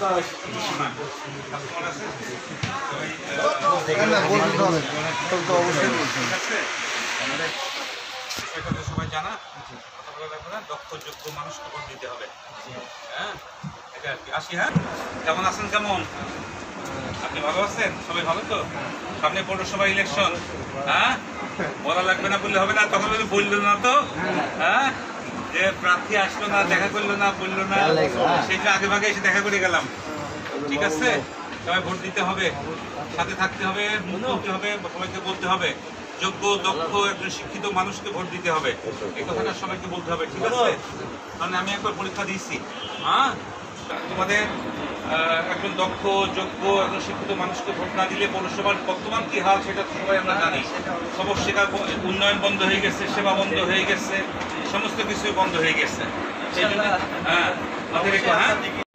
সবাই জানা কথা বলা লাগবে না, দক্ষ যোগ্য মানুষকে ভোট দিতে হবে। হ্যাঁ, এটা আর কি। আসি। হ্যাঁ, কেমন আছেন? কেমন আপনি? ভালো আছেন? সবাই ভালো তো? সামনে পৌরসভা ইলেকশন। হ্যাঁ, বলা লাগবে না, বললে হবে না। তখন বললো না তো, হ্যাঁ, যে প্রার্থী আসলো না, দেখা করলো না, বললো না, সেই আগে ভাগে এসে দেখা করে গেলাম। ঠিক আছে, সবাই ভোট দিতে হবে, সাথে থাকতে হবে, মুখ বলতে হবে, সবাইকে বলতে হবে যোগ্য দক্ষ একজন শিক্ষিত মানুষকে ভোট দিতে হবে। এই কথাটা সবাইকে বলতে হবে। ঠিক আছে, কারণ আমি একবার পরীক্ষা দিয়েছি। হ্যাঁ, তোমাদের একজন দক্ষ যোগ্য একজন শিক্ষিত মানুষকে ভোট না দিলে পৌরসভার বর্তমান কি হাল সেটা সবাই আমরা জানি। সমস্যা, উন্নয়ন বন্ধ হয়ে গেছে, সেবা বন্ধ হয়ে গেছে, সমস্ত কিছুই বন্ধ হয়ে গেছে। সেই জন্য হ্যাঁ, মাথায় রেখো। হ্যাঁ,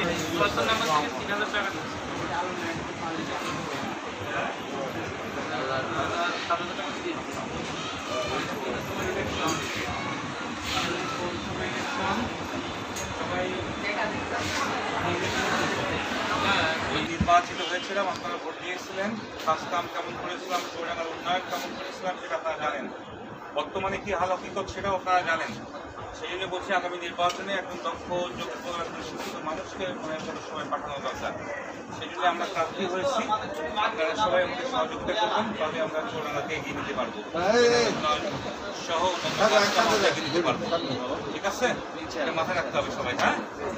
নির্বাচিত হয়েছিলাম, আপনারা ভোট দিয়েছিলেন। কাজকাম কেমন করেছিলাম, চৌরাঙ্গার উন্নয়ন কেমন করেছিলাম সেটা আপনারা জানেন। বর্তমানে কি হাল হকিকত সেটাও আপনারা জানেন। সেই জন্য বলছি, আগামী নির্বাচনে একজন দক্ষ যোগ্য একজন শিক্ষিত মানুষকে সবাই পাঠানো দরকার। সেই জন্য আমরা প্রার্থী হয়েছি। আপনারা সবাই আমাদের সহযোগিতা করবেন, তবে আমরা চৌরাঙ্গাকে এগিয়ে নিতে পারবো, সহ এগিয়ে নিতে পারবো। ঠিক আছে, এটা মাথায় রাখতে হবে সবাই। হ্যাঁ,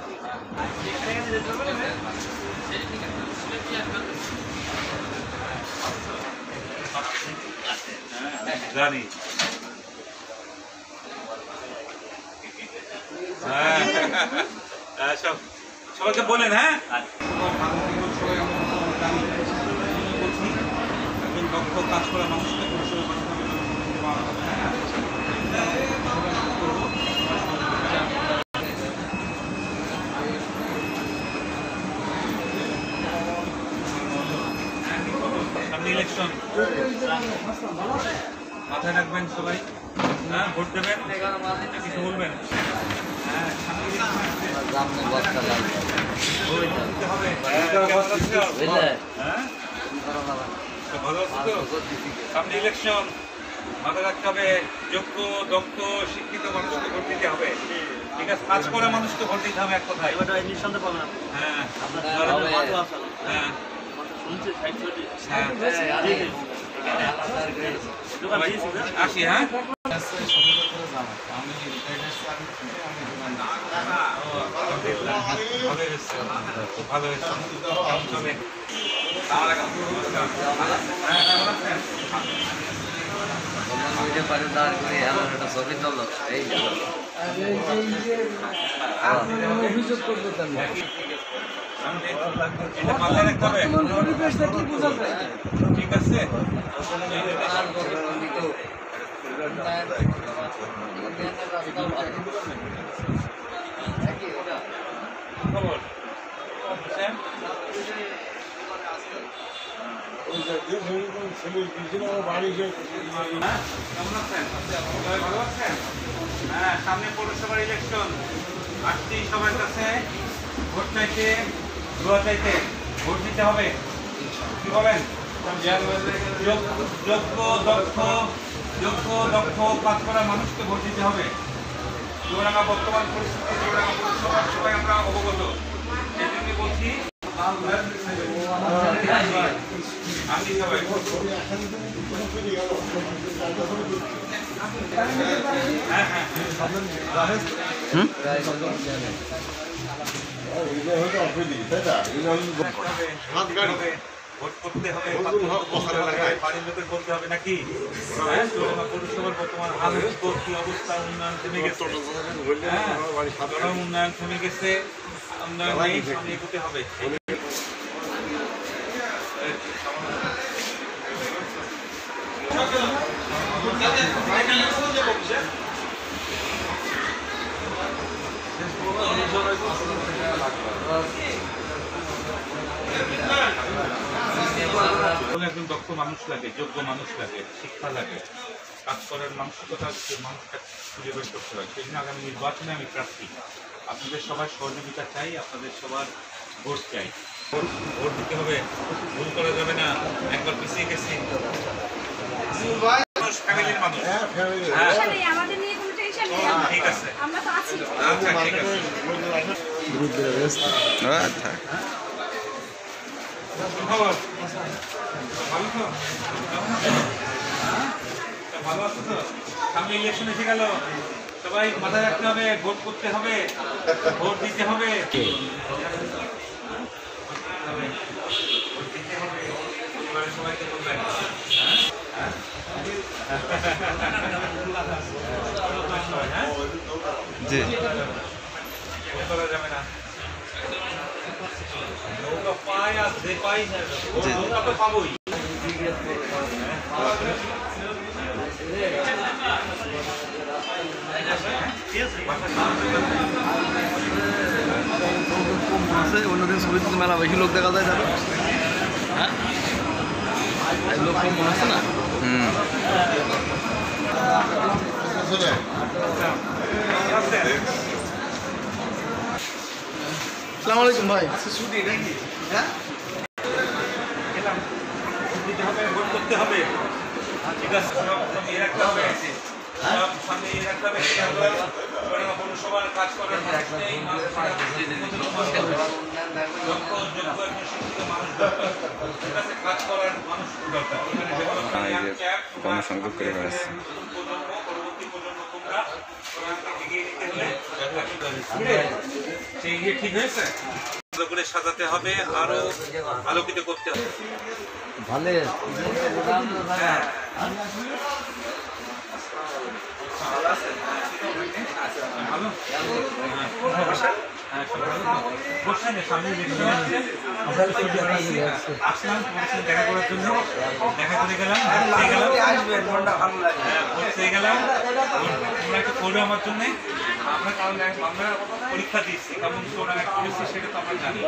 জানি। হ্যাঁ, সবাইকে বলেন। হ্যাঁ, একজন দক্ষ কাজ করা মানুষকে ইলেকশন মাথায় রাখবেন সবাই। হ্যাঁ, ভোট দেবেন, কিছু বলবেন। হ্যাঁ, ভালো আছে তো? সামনে ইলেকশন, মাথায় রাখতে হবে যোগ্য দক্ষ শিক্ষিত মানুষকে ভোট দিতে হবে। ঠিক আছে, কাজ করা মানুষকে ভোট দিতে হবে, এক কথায়। হ্যাঁ, হ্যাঁ, আসি। হ্যাঁ, ভালো হয়েছে। অভিযোগ করবো ঠিক আছে, খবর হ্যাঁ, সামনে পৌরসভার ইলেকশন আসছি। সবার কাছে ভোট চাইতে, দোয়া চাইতে, ভোট দিতে হবে। কি বলেন? যোগ্য দক্ষ কাজ করা মানুষকে ভোট দিতে হবে। চৌরাঙ্গা বর্তমান পরিস্থিতি, চৌরাঙ্গা পৌরসভার সবাই আমরা অবগত। সেই জন্য বলছি, আমি সবাই ভোট করতে হবে, বাড়ির লোকের বলতে হবে নাকি? পৌরসভার বর্তমান হালের কি অবস্থা, উন্নয়ন থেমে গেছে। উন্নয়ন থেমে গেছে, উন্নয়ন নেই, সামনে এগোতে হবে। একজন দক্ষ মানুষ লাগে, যোগ্য মানুষ লাগে, শিক্ষা লাগে, কাজ করার মানসিকতা মানুষটা খুঁজে বের করতে হয়। সেই জন্য আগামী নির্বাচনে আমি প্রার্থী। আপনাদের সবার সহযোগিতা চাই, আপনাদের সবার ভোট চাই, ভোট দিতে হবে, ভুল করা যাবে না। একবার পিছিয়ে গেছি ফ্যামিলির মানুষ। হ্যাঁ আমাদের নিয়ে কোনো টেনশন নেই, ঠিক আছে, আমরা তো আছি। আচ্ছা ঠিক আছে। আচ্ছা খবর ভালো তো? ভালো আছো তো? সামনে ইলেকশন এসে গেল, সবাই মাথায় রাখতে হবে, ভোট করতে হবে, ভোট দিতে হবে, ভোট দিতে হবে। পরিবারের সবাইকে বলবেন, হ্যাঁ? হ্যাঁ? জি করা যাবে না। নৌকা পাই আর যে পাই না, নৌকা তো পাবোই। অন্যদিন ছবি তুলতে মেলা বেশি লোক দেখা যায়, যাবে হ্যাঁ লোক কম মনে আছে না। আসসালামু আলাইকুম ভাই। ছুটি নাকি? হ্যাঁ গেলাম, ভোট দিতে হবে, ভোট করতে হবে, ঠিক আছে। সব সামনে রাখতে হবে, সব সামনে রাখতে হবে। পৌরসভার কাজ করার মানুষ নেই, দক্ষ যোগ্য এবং শিক্ষিত মানুষ দরকার, ঠিক আছে। কাজ করার মানুষ দরকার। কর্মসংযোগ করে বেড়াচ্ছে। পরবর্তী প্রজন্ম তোমরা এগিয়ে নিতে হলে সেই ইয়ে ঠিক হয়েছে, ভালো করে সাজাতে হবে, আরো আলোকিত করতে হবে। ভালো হ্যাঁ ভালো, বসছেন সামনে আসলাম তোমার সাথে দেখা করার জন্য, দেখা করে গেলাম, ঘুরতে গেলাম। তোমরা একটু করবে আমার জন্য, আমরা কারণ আমরা পরীক্ষা দিচ্ছি, কেমন তোমরা করেছি সেটা তো আমরা জানি।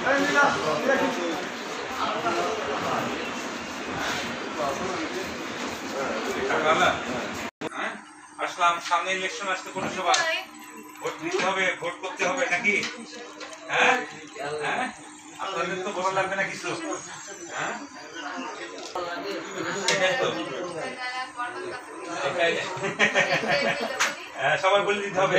আসলাম, সামনে ইলেকশন আসতে পৌরসভা, ভোট দিতে হবে, ভোট করতে হবে নাকি? হ্যাঁ হ্যাঁ আপনাদের তো ভালো লাগবে না কিছু, হ্যাঁ সেটাই তো, হ্যাঁ সবাই বলে দিতে হবে।